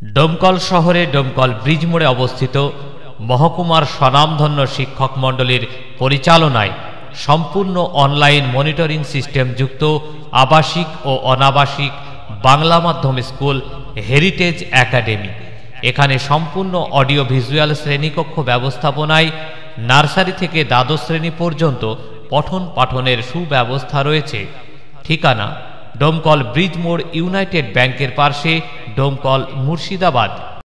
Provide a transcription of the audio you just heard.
ডোমকল শহরে ডোমকল ব্রিজ মোড়ে অবস্থিত মহকুমার স্বনামধন্য শিক্ষক মণ্ডলীর পরিচালনায় সম্পূর্ণ অনলাইন মনিটরিং সিস্টেম যুক্ত আবাসিক ও অনাবাসিক বাংলা মাধ্যম স্কুল হেরিটেজ একাডেমি। এখানে সম্পূর্ণ অডিও ভিজুয়াল শ্রেণীকক্ষ ব্যবস্থাপনায় নার্সারি থেকে দ্বাদশ শ্রেণী পর্যন্ত পঠন পাঠনের সুব্যবস্থা রয়েছে। ঠিকানা ডোমকল ব্রিজ মোড়, ইউনাইটেড ব্যাংকের পার্শ্বে, ডোমকল, মুর্শিদাবাদ।